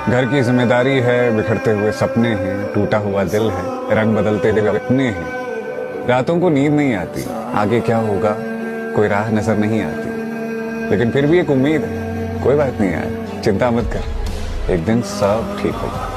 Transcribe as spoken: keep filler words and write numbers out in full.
घर की जिम्मेदारी है, बिखरते हुए सपने हैं, टूटा हुआ दिल है, रंग बदलते हुए अपने हैं। रातों को नींद नहीं आती, आगे क्या होगा कोई राह नजर नहीं आती, लेकिन फिर भी एक उम्मीद है। कोई बात नहीं यार, चिंता मत कर, एक दिन सब ठीक होगा।